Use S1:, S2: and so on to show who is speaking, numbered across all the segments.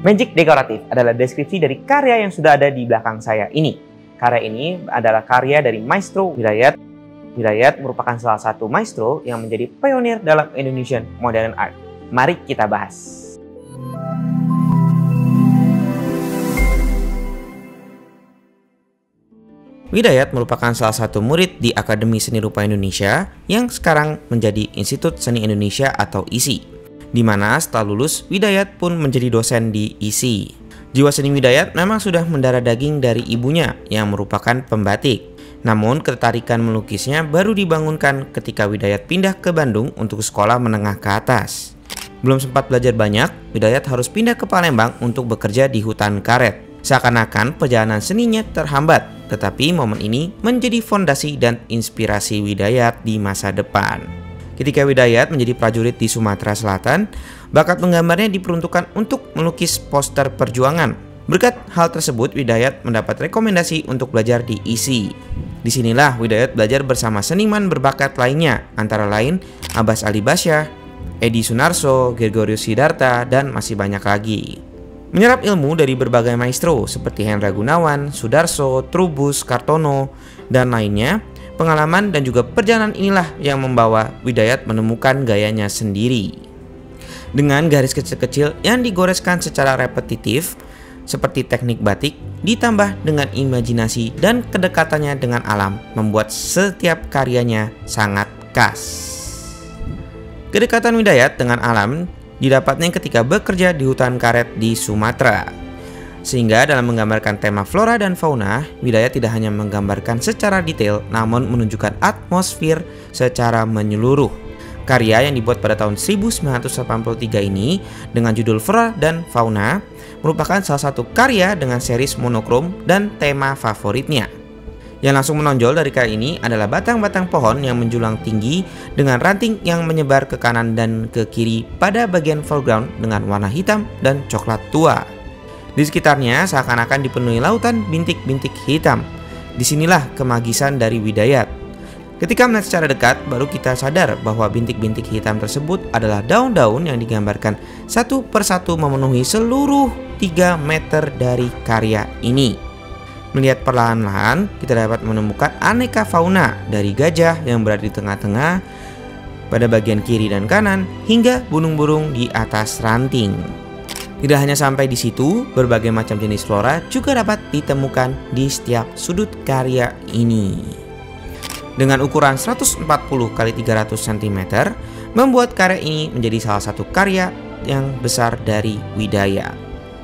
S1: Magic dekoratif adalah deskripsi dari karya yang sudah ada di belakang saya ini. Karya ini adalah karya dari Maestro Widayat. Widayat merupakan salah satu maestro yang menjadi pionir dalam Indonesian Modern Art. Mari kita bahas. Widayat merupakan salah satu murid di Akademi Seni Rupa Indonesia yang sekarang menjadi Institut Seni Indonesia atau ISI. Di mana setelah lulus, Widayat pun menjadi dosen di ISI. Jiwa seni Widayat memang sudah mendarah daging dari ibunya yang merupakan pembatik. Namun ketertarikan melukisnya baru dibangunkan ketika Widayat pindah ke Bandung untuk sekolah menengah ke atas. Belum sempat belajar banyak, Widayat harus pindah ke Palembang untuk bekerja di hutan karet. Seakan-akan perjalanan seninya terhambat, tetapi momen ini menjadi fondasi dan inspirasi Widayat di masa depan. Ketika Widayat menjadi prajurit di Sumatera Selatan, bakat menggambarnya diperuntukkan untuk melukis poster perjuangan. Berkat hal tersebut, Widayat mendapat rekomendasi untuk belajar di ISI. Disinilah Widayat belajar bersama seniman berbakat lainnya, antara lain Abbas Ali Basyah, Edi Sunarso, Gregorius Sidarta, dan masih banyak lagi. Menyerap ilmu dari berbagai maestro seperti Hendra Gunawan, Sudarso, Trubus, Kartono, dan lainnya. Pengalaman dan juga perjalanan inilah yang membawa Widayat menemukan gayanya sendiri. Dengan garis kecil-kecil yang digoreskan secara repetitif, seperti teknik batik, ditambah dengan imajinasi dan kedekatannya dengan alam, membuat setiap karyanya sangat khas. Kedekatan Widayat dengan alam didapatnya ketika bekerja di hutan karet di Sumatera. Sehingga dalam menggambarkan tema flora dan fauna, Widayat tidak hanya menggambarkan secara detail, namun menunjukkan atmosfer secara menyeluruh. Karya yang dibuat pada tahun 1983 ini dengan judul Flora dan Fauna merupakan salah satu karya dengan series monokrom dan tema favoritnya. Yang langsung menonjol dari karya ini adalah batang-batang pohon yang menjulang tinggi dengan ranting yang menyebar ke kanan dan ke kiri pada bagian foreground dengan warna hitam dan coklat tua. Di sekitarnya seakan-akan dipenuhi lautan bintik-bintik hitam. Disinilah kemagisan dari Widayat. Ketika melihat secara dekat, baru kita sadar bahwa bintik-bintik hitam tersebut adalah daun-daun yang digambarkan satu persatu memenuhi seluruh 3 meter dari karya ini. Melihat perlahan-lahan, kita dapat menemukan aneka fauna dari gajah yang berada di tengah-tengah, pada bagian kiri dan kanan, hingga burung-burung di atas ranting. Tidak hanya sampai di situ, berbagai macam jenis flora juga dapat ditemukan di setiap sudut karya ini. Dengan ukuran 140 x 300 cm, membuat karya ini menjadi salah satu karya yang besar dari Widayat.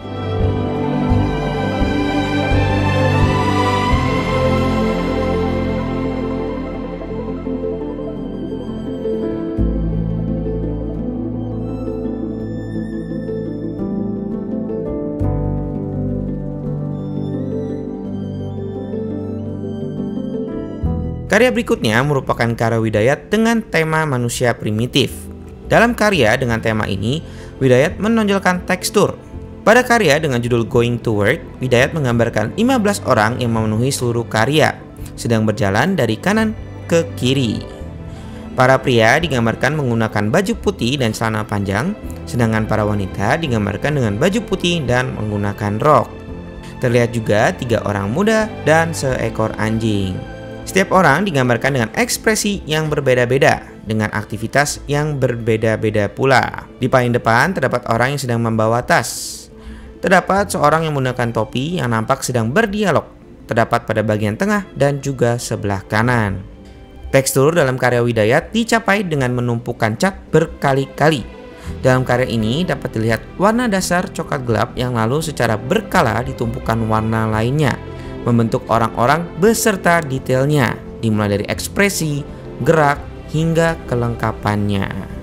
S1: Karya berikutnya merupakan karya Widayat dengan tema manusia primitif. Dalam karya dengan tema ini, Widayat menonjolkan tekstur. Pada karya dengan judul Going to Work, Widayat menggambarkan 15 orang yang memenuhi seluruh karya, sedang berjalan dari kanan ke kiri. Para pria digambarkan menggunakan baju putih dan celana panjang, sedangkan para wanita digambarkan dengan baju putih dan menggunakan rok. Terlihat juga 3 orang muda dan seekor anjing. Setiap orang digambarkan dengan ekspresi yang berbeda-beda, dengan aktivitas yang berbeda-beda pula. Di paling depan terdapat orang yang sedang membawa tas. Terdapat seorang yang menggunakan topi yang nampak sedang berdialog. Terdapat pada bagian tengah dan juga sebelah kanan. Tekstur dalam karya Widayat dicapai dengan menumpukan cat berkali-kali. Dalam karya ini dapat dilihat warna dasar coklat gelap yang lalu secara berkala ditumpukan warna lainnya, membentuk orang-orang beserta detailnya, dimulai dari ekspresi, gerak, hingga kelengkapannya.